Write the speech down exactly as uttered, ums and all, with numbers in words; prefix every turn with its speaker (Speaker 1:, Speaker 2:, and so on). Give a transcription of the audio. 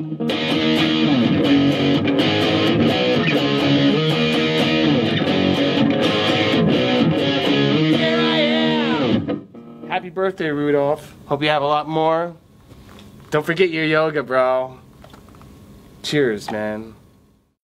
Speaker 1: Happy birthday, Rudolph. Hope you have a lot more. Don't forget your yoga, bro. Cheers, man.